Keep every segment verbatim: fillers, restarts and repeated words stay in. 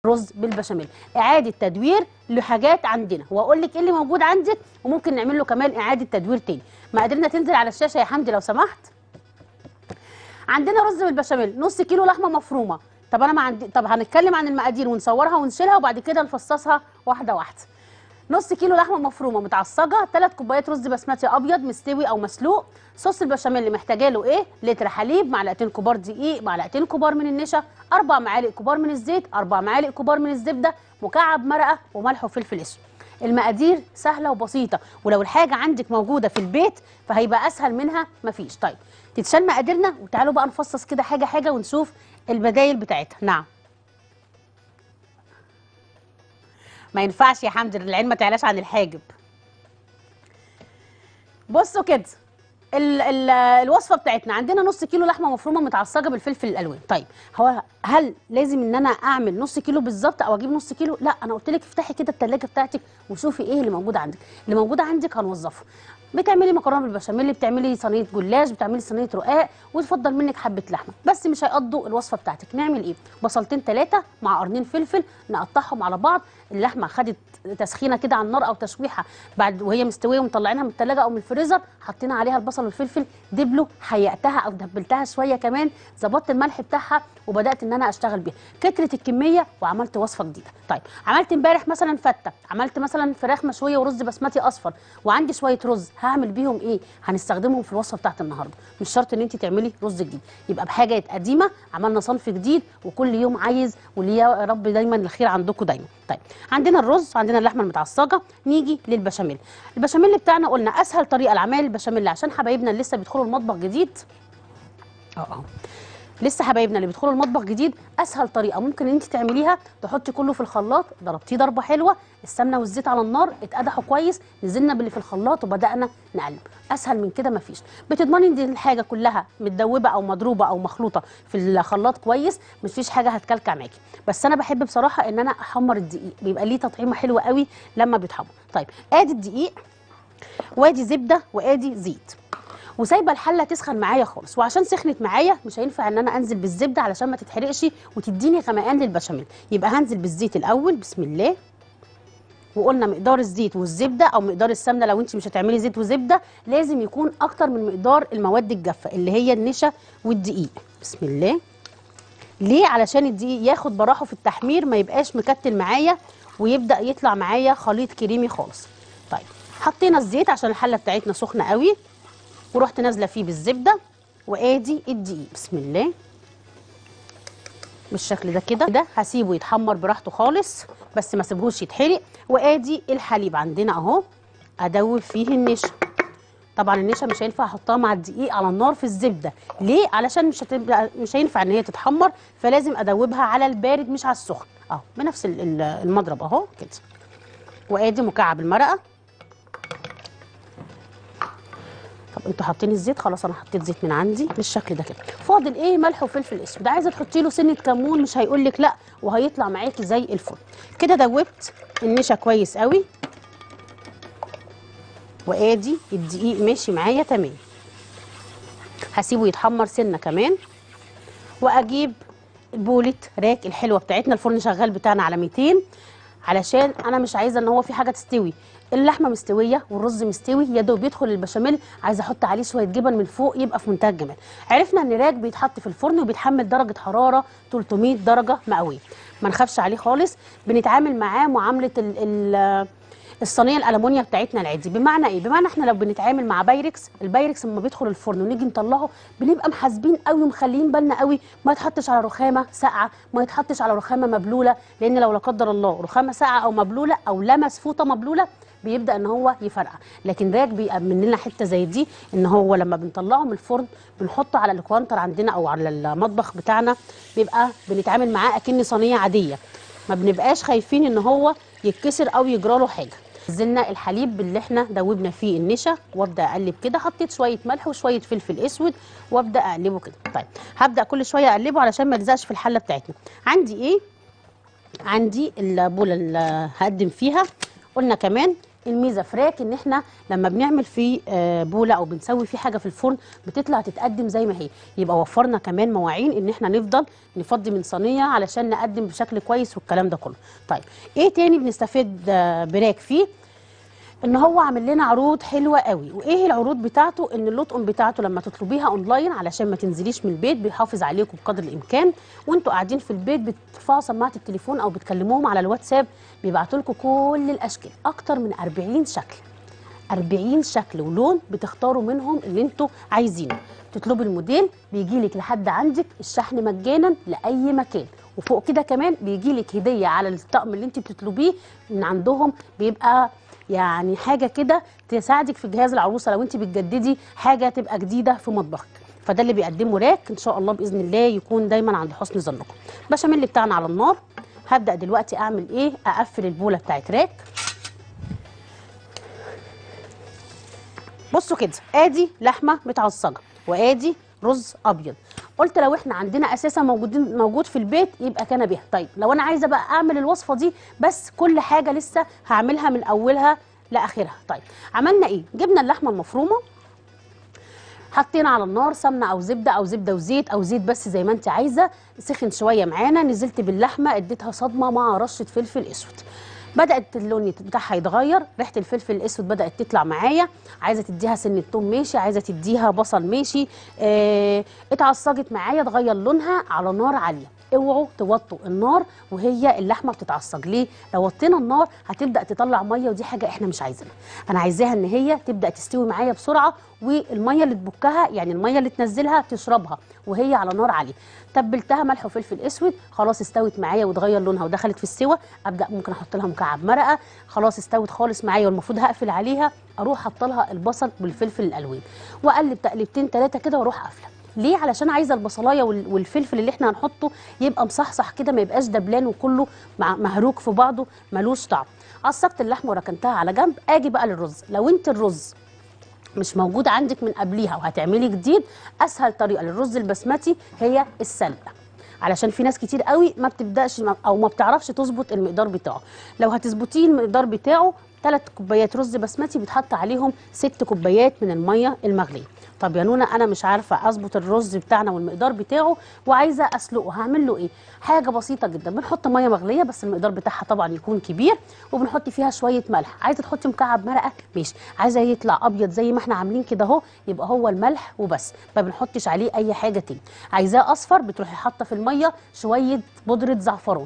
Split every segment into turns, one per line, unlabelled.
رز بالبشاميل. اعاده تدوير لحاجات عندنا، واقول لك ايه اللي موجود عندك، وممكن نعمل له كمان اعاده تدوير تاني. مقاديرنا تنزل على الشاشه يا حمدي لو سمحت. عندنا رز بالبشاميل نص كيلو لحمه مفرومه. طب انا ما عندي، طب هنتكلم عن المقادير ونصورها ونشيلها وبعد كده نفصصها واحده واحده. نص كيلو لحمه مفرومه متعصجه، ثلاث كوبايات رز بسمتي ابيض مستوي او مسلوق. صوص البشاميل اللي محتاجه له ايه؟ لتر حليب، معلقتين كبار دقيق، معلقتين كبار من النشا، اربع معالق كبار من الزيت، اربع معالق كبار من الزبده، مكعب مرقه، وملح وفلفل اسود. المقادير سهله وبسيطه، ولو الحاجه عندك موجوده في البيت فهيبقى اسهل منها مفيش. طيب تتشال مقاديرنا وتعالوا بقى نفصص كده حاجه حاجه ونشوف البدايل بتاعتها. نعم، ما ينفعش يا حمدي، العين ما تعلاش عن الحاجب. بصوا كده ال ال الوصفه بتاعتنا، عندنا نص كيلو لحمه مفرومه متعصجه بالفلفل الالوان. طيب هو هل لازم ان انا اعمل نص كيلو بالظبط او اجيب نص كيلو؟ لا، انا قلت لك افتحي كده الثلاجه بتاعتك وشوفي ايه اللي موجود عندك. اللي موجود عندك هنوظفه. بتعملي مكرونه بالبشاميل، بتعملي صينيه جلاش، بتعملي صينيه رقاق، وتفضل منك حبه لحمه، بس مش هيقضوا الوصفه بتاعتك. نعمل ايه؟ بصلتين ثلاثه مع قرنين فلفل، نقطعهم على بعض. اللحمه خدت تسخينه كده على النار او تشويحه بعد وهي مستويه ومطلعينها من الثلاجه او من الفريزر، حطينا عليها البصل والفلفل، دبلوا، حيقتها او دبلتها شويه كمان، ظبطت الملح بتاعها وبدات ان انا اشتغل بيها. كترت الكميه وعملت وصفه جديده. طيب عملت امبارح مثلا فته، عملت مثلا فراخ مشويه ورز بسمتي اصفر، وعندي شويه رز، هعمل بيهم ايه؟ هنستخدمهم في الوصفه بتاعت النهارده. مش شرط ان انت تعملي رز جديد، يبقى بحاجه قديمه عملنا صنف جديد، وكل يوم عايز، وليه يا رب دايما الخير عندكم دايما. طيب عندنا الرز، عندنا اللحمه المتعصجه. نيجي للبشاميل. البشاميل بتاعنا قلنا اسهل طريقه لعمل البشاميل عشان حبايبنا اللي لسه بيدخلوا المطبخ جديد. اه اه لسه حبايبنا اللي بيدخلوا المطبخ جديد، اسهل طريقه ممكن انت تعمليها تحطي كله في الخلاط، ضربتيه ضربه حلوه، السمنه والزيت على النار اتقدحوا كويس، نزلنا باللي في الخلاط وبدانا نقلب. اسهل من كده مفيش. بتضمني ان الحاجه كلها متدوبه او مضروبه او مخلوطه في الخلاط كويس، مفيش حاجه هتكلكع معاكي. بس انا بحب بصراحه ان انا احمر الدقيق، بيبقى ليه تطعيمه حلوه قوي لما بيتحمر. طيب ادي الدقيق، وادي زبده، وادي زيت، وسايبه الحله تسخن معايا خالص. وعشان سخنت معايا مش هينفع ان انا انزل بالزبده علشان ما تتحرقش وتديني غمقان للبشاميل، يبقى هنزل بالزيت الاول. بسم الله. وقلنا مقدار الزيت والزبده او مقدار السمنه، لو انت مش هتعملي زيت وزبده لازم يكون اكتر من مقدار المواد الجافه اللي هي النشا والدقيق. بسم الله. ليه؟ علشان الدقيق ياخد براحه في التحمير، ما يبقاش مكتل معايا ويبدا يطلع معايا خليط كريمي خالص. طيب حطينا الزيت عشان الحله بتاعتنا سخنه قوي، ورحت نازله فيه بالزبده، وادي الدقيق. بسم الله. بالشكل ده كده ده هسيبه يتحمر براحته خالص، بس ما سيبهوش يتحرق. وادي الحليب عندنا اهو، ادوب فيه النشا. طبعا النشا مش هينفع احطها مع الدقيق على النار في الزبده. ليه؟ علشان مش هتبقى مش هينفع ان هي تتحمر، فلازم ادوبها على البارد مش على السخن. اهو بنفس المضرب اهو كده. وادي مكعب المرقه. طب انتوا حاطين الزيت؟ خلاص انا حطيت زيت من عندي بالشكل ده كده. فاضل ايه؟ ملح وفلفل اسود. عايزه تحطي له سنه كمون مش هيقول لك لا، وهيطلع معاكي زي الفل كده. دوبت النشا كويس قوي، وادي الدقيق ماشي معايا تمام. هسيبه يتحمر سنه كمان، واجيب بوله راك الحلوه بتاعتنا. الفرن شغال بتاعنا على ميتين علشان انا مش عايزه ان هو في حاجه تستوي. اللحمه مستويه والرز مستوي، يا دوب يدخل البشاميل، عايزه احط عليه شويه جبن من فوق يبقى في منتهى الجمال. عرفنا ان راك بيتحط في الفرن وبيتحمل درجه حراره ثلاثمية درجه مئويه، ما نخافش عليه خالص. بنتعامل معاه معامله ال ال الصينيه الالومنيا بتاعتنا العادي. بمعنى ايه؟ بمعنى احنا لو بنتعامل مع بايركس، البايركس لما بيدخل الفرن ونيجي نطلعه بنبقى محاسبين قوي ومخليين بالنا قوي ما يتحطش على رخامه ساقعه، ما يتحطش على رخامه مبلوله، لان لو لا قدر الله رخامه ساقعه او مبلوله او لمس فوطه مبلوله بيبدا ان هو يفرقع. لكن راك بيأمن لنا حته زي دي، ان هو لما بنطلعه من الفرن بنحطه على الكوانتر عندنا او على المطبخ بتاعنا، بيبقى بنتعامل معاه اكن صينيه عاديه، ما بنبقاش خايفين ان هو يتكسر او يجرى له حاجه. نزلنا الحليب اللي احنا دوبنا فيه النشا، وابدا اقلب كده. حطيت شويه ملح وشويه فلفل اسود وابدا اقلبه كده. طيب هبدا كل شويه اقلبه علشان ما يلزقش في الحله بتاعتنا. عندي ايه؟ عندي البوله اللي هقدم فيها، قلنا كمان الميزه في راك ان احنا لما بنعمل فيه آه بوله او بنسوي فيه حاجه في الفرن بتطلع تتقدم زي ما هي، يبقى وفرنا كمان مواعين ان احنا نفضل نفضي من صينيه علشان نقدم بشكل كويس والكلام ده كله. طيب ايه تاني بنستفيد آه براك فيه؟ ان هو عامل لنا عروض حلوه قوي. وايه العروض بتاعته؟ ان اللطقم بتاعته لما تطلبيها اونلاين علشان ما تنزليش من البيت بيحافظ عليكم بقدر الامكان، وانتوا قاعدين في البيت بترفعوا سماعه التليفون او بتكلموهم على الواتساب بيبعتوا لكم كل الاشكال، اكتر من أربعين شكل، أربعين شكل ولون بتختاروا منهم اللي انتوا عايزينه. تطلبي الموديل بيجي لك لحد عندك، الشحن مجانا لاي مكان، وفوق كده كمان بيجي لك هديه على الطقم اللي انت بتطلبيه من عندهم، بيبقى يعني حاجه كده تساعدك في جهاز العروسه لو انت بتجددي حاجه تبقى جديده في مطبخك. فده اللي بيقدمه راك، ان شاء الله باذن الله يكون دايما عند حسن ظنكم. البشاميل بتاعنا على النار. هبدا دلوقتي اعمل ايه؟ اقفل البوله بتاعت راك. بصوا كده، ادي لحمه متعصجه وادي رز ابيض. قلت لو احنا عندنا اساسا موجودين موجود في البيت يبقى كان بها. طيب لو انا عايزه بقى اعمل الوصفه دي بس كل حاجه لسه هعملها من اولها لاخرها. طيب عملنا ايه؟ جبنا اللحمه المفرومه، حطينا على النار سمنه او زبده او زبده وزيت او زيت بس زي ما انت عايزه، سخن شويه معانا، نزلت باللحمه اديتها صدمه مع رشه فلفل اسود. بدات اللون بتاعها يتغير، ريحه الفلفل الاسود بدات تطلع معايا، عايزه تديها سن توم ماشي، عايزه تديها بصل ماشي. اه اتعصجت معايا، اتغير لونها على نار عاليه. اوعوا توطوا النار وهي اللحمه بتتعصج، ليه؟ لو وطينا النار هتبدا تطلع ميه ودي حاجه احنا مش عايزينها. انا عايزاها ان هي تبدا تستوي معايا بسرعه، والميه اللي تبكها يعني الميه اللي تنزلها تشربها وهي على نار عاليه. تبلتها ملح وفلفل اسود، خلاص استوت معايا وتغير لونها ودخلت في السوى. ابدا ممكن احط لها مكعب مرقه، خلاص استوت خالص معايا والمفروض هقفل عليها، اروح حاطه لها البصل والفلفل الالوان واقلب تقلبتين ثلاثه كده واروح قافله. ليه؟ علشان عايزه البصلايه والفلفل اللي احنا هنحطه يبقى مصحصح كده، ما يبقاش دبلان وكله مهروك في بعضه ملوش طعم. عصقت اللحمه وركنتها على جنب. اجي بقى للرز. لو انت الرز مش موجود عندك من قبليها وهتعملي جديد، اسهل طريقه للرز البسمتي هي السلقه، علشان في ناس كتير قوي ما بتبداش او ما بتعرفش تظبط المقدار بتاعه. لو هتظبطيه المقدار بتاعه، ثلاث كوبايات رز بسمتي بيتحط عليهم ست كوبايات من الميه المغليه. طب يا نونا انا مش عارفه اظبط الرز بتاعنا والمقدار بتاعه وعايزه اسلقه، هعمل له ايه؟ حاجه بسيطه جدا، بنحط ميه مغليه بس المقدار بتاعها طبعا يكون كبير، وبنحط فيها شويه ملح. عايزه تحطي مكعب مرقه ماشي، عايزه يطلع ابيض زي ما احنا عاملين كده اهو يبقى هو الملح وبس، ما بنحطش عليه اي حاجه تاني. عايزاه اصفر بتروحي حاطه في الميه شويه بودره زعفران،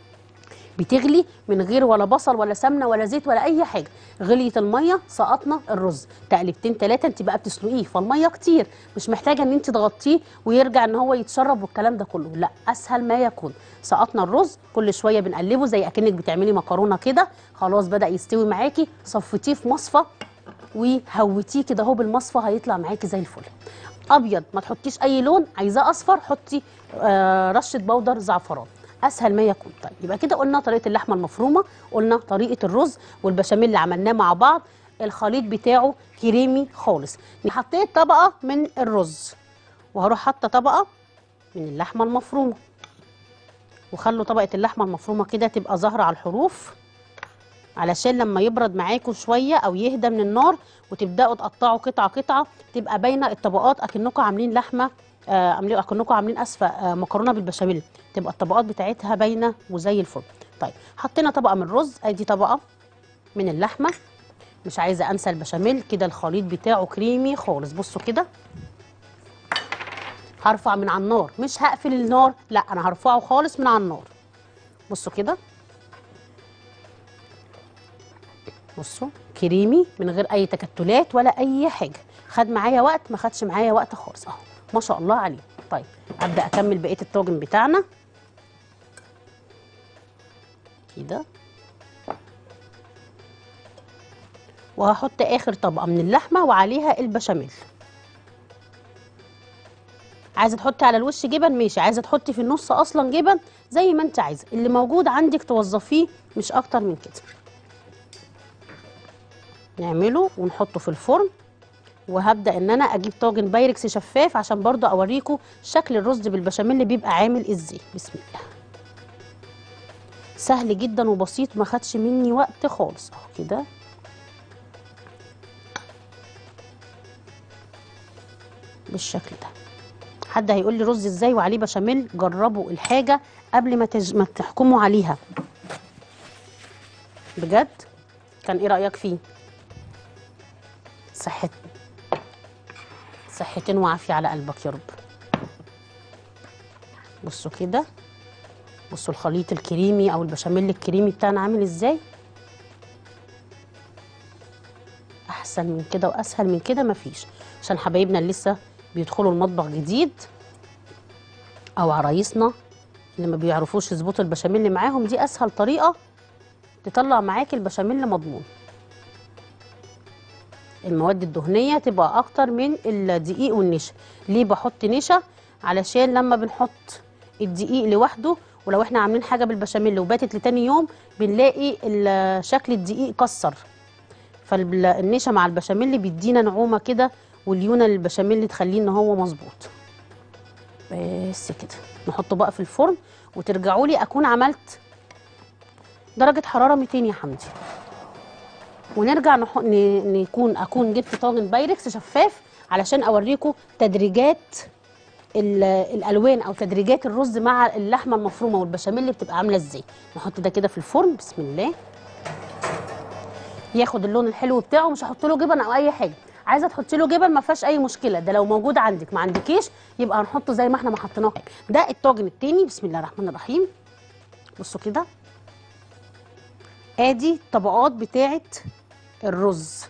بتغلي من غير ولا بصل ولا سمنه ولا زيت ولا اي حاجه. غليت الميه سقطنا الرز تقلبتين ثلاثه، انت بقى بتسلقيه فالميه كتير، مش محتاجه ان انت تغطيه ويرجع ان هو يتشرب والكلام ده كله، لا اسهل ما يكون. سقطنا الرز كل شويه بنقلبه زي اكنك بتعملي مكرونه كده، خلاص بدا يستوي معاكي، صفتيه في مصفى وهوتيه كده اهو بالمصفى هيطلع معاكي زي الفل. ابيض ما تحطيش اي لون، عايزاه اصفر حطي آه رشه بودر زعفران، اسهل ما يكون. طيب يبقى كده قلنا طريقه اللحمه المفرومه، قلنا طريقه الرز والبشاميل اللي عملناه مع بعض، الخليط بتاعه كريمي خالص. حطيت طبقه من الرز وهروح حاطه طبقه من اللحمه المفرومه، وخلوا طبقه اللحمه المفرومه كده تبقى ظاهره على الحروف علشان لما يبرد معاكم شويه او يهدى من النار وتبداوا تقطعوا قطعه قطعه تبقى باينه الطبقات اكنكم عاملين لحمه آه اكنكم عاملين اسفه آه مكرونه بالبشاميل، تبقى الطبقات بتاعتها باينه وزي الفل. طيب حطينا طبقه من الرز، ادي طبقه من اللحمه. مش عايزه انسى البشاميل كده، الخليط بتاعه كريمي خالص. بصوا كده، هرفع من على النار، مش هقفل النار، لا انا هرفعه خالص من على النار. بصوا كده، بصوا كريمي من غير اي تكتلات ولا اي حاجه، خد معايا وقت؟ ما خدش معايا وقت خالص اهو، ما شاء الله عليه. طيب ابدا اكمل بقيه الطاجن بتاعنا كده، وهحط اخر طبقه من اللحمه وعليها البشاميل. عايزه تحطي على الوش جبن ماشي، عايزه تحطي في النص اصلا جبن زي ما انت عايزه، اللي موجود عندك توظفيه مش اكتر من كده. نعمله ونحطه في الفرن، وهبدا ان انا اجيب طاجن بايركس شفاف عشان برضو اوريكم شكل الرز بالبشاميل اللي بيبقى عامل ازاي. بسم الله، سهل جدا وبسيط، ما خدش مني وقت خالص اهو كده. بالشكل ده. حد هيقول لي رز ازاي وعليه بشاميل؟ جربوا الحاجه قبل ما تج... ما تحكموا عليها. بجد كان ايه رايك فيه؟ صحت صحتين وعافيه على قلبك يا رب. بصوا كده، بصوا الخليط الكريمي او البشاميل الكريمي بتاعنا عامل ازاي. احسن من كده واسهل من كده مفيش، عشان حبايبنا اللي لسه بيدخلوا المطبخ جديد او عرايسنا اللي ما بيعرفوش يظبطوا البشاميل معاهم، دي اسهل طريقه تطلع معاكي البشاميل مضمون. المواد الدهنيه تبقى اكتر من الدقيق والنشا. ليه بحط نشا؟ علشان لما بنحط الدقيق لوحده، ولو احنا عاملين حاجه بالبشاميل وباتت لتاني يوم بنلاقي شكل الدقيق كسر، فالنشا مع البشاميل بيدينا نعومه كده وليونه للبشاميل تخليه ان هو مظبوط. بس كده نحطه بقى في الفرن وترجعوا لي اكون عملت درجه حراره مئتين يا حمدي، ونرجع نح... ن... نكون اكون جبت طاجن بايركس شفاف علشان اوريكم تدريجات ال... الالوان او تدريجات الرز مع اللحمه المفرومه والبشاميل اللي بتبقى عامله ازاي. نحط ده كده في الفرن بسم الله، ياخد اللون الحلو بتاعه. مش هحط له جبن او اي حاجه، عايزه تحطي له جبن ما فيهاش اي مشكله، ده لو موجود عندك. ما عندكيش يبقى هنحطه زي ما احنا ما حطيناه. ده الطاجن التاني بسم الله الرحمن الرحيم. بصوا كده، ادي الطبقات بتاعه الرز.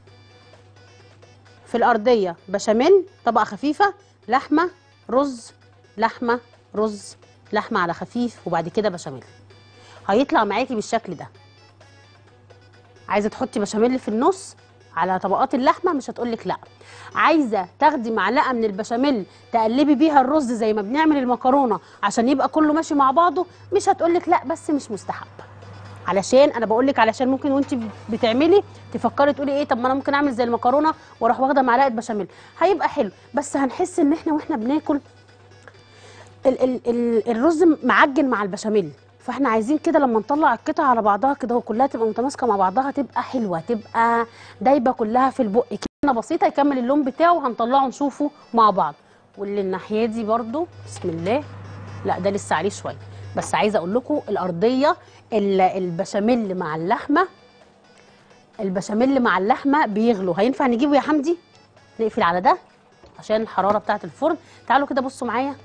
في الارضيه بشاميل طبقه خفيفه، لحمه، رز، لحمه، رز، لحمه على خفيف، وبعد كده بشاميل. هيطلع معاكي بالشكل ده. عايزه تحطي بشاميل في النص على طبقات اللحمه مش هتقولك لا. عايزه تاخدي معلقه من البشاميل تقلبي بيها الرز زي ما بنعمل المكرونه عشان يبقى كله ماشي مع بعضه مش هتقولك لا، بس مش مستحب. علشان انا بقولك علشان ممكن وانت بتعملي تفكري تقولي ايه، طب ما انا ممكن اعمل زي المكرونه واروح واخده معلقه بشاميل. هيبقى حلو بس هنحس ان احنا واحنا بناكل ال ال ال الرز معجن مع البشاميل، فاحنا عايزين كده لما نطلع القطع على بعضها كده وكلها تبقى متماسكه مع بعضها، تبقى حلوه، تبقى دايبه كلها في البق كده بسيطه، يكمل اللون بتاعه وهنطلعه نشوفه مع بعض. واللي الناحيه دي برده بسم الله، لا ده لسه عليه شويه. بس عايزه اقول لكم الارضيه البشاميل مع اللحمه، البشاميل مع اللحمه بيغلوا. هينفع نجيبه يا حمدي؟ نقفل على ده عشان الحراره بتاعه الفرن. تعالوا كده بصوا معايا،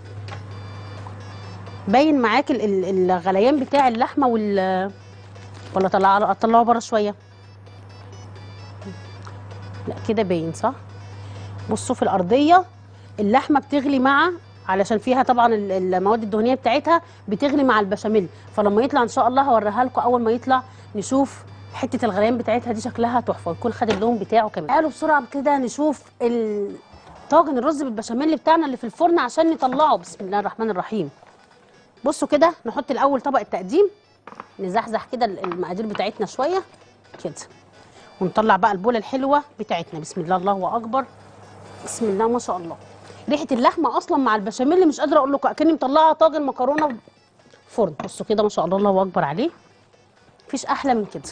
باين معاك الغليان بتاع اللحمه وال ولا طلع اطلعه بره شويه؟ لا كده باين صح. بصوا في الارضيه اللحمه بتغلي مع، علشان فيها طبعا المواد الدهنيه بتاعتها بتغلي مع البشاميل، فلما يطلع ان شاء الله هوريها لكم اول ما يطلع نشوف حته الغليان بتاعتها دي شكلها تحفه ويكون خد اللون بتاعه كمان. تعالوا بسرعه كده نشوف طاجن الرز بالبشاميل بتاعنا اللي في الفرن عشان نطلعه. بسم الله الرحمن الرحيم. بصوا كده، نحط الاول طبق التقديم، نزحزح كده المقادير بتاعتنا شويه كده، ونطلع بقى البوله الحلوه بتاعتنا. بسم الله الله اكبر، بسم الله ما شاء الله. ريحه اللحمه اصلا مع البشاميل مش قادره اقول لكم، اكني مطلعه طاجن مكرونه فرن. بصوا كده ما شاء الله الله اكبر عليه، مفيش احلى من كده.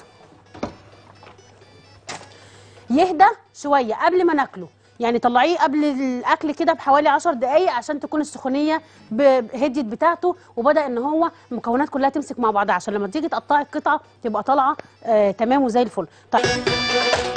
يهدى شويه قبل ما ناكله، يعني طلعيه قبل الاكل كده بحوالي عشر دقايق عشان تكون السخونيه هديت بتاعته وبدا ان هو المكونات كلها تمسك مع بعضها، عشان لما تيجي تقطعي القطعه تبقى طالعه آه تمام وزي الفل. طيب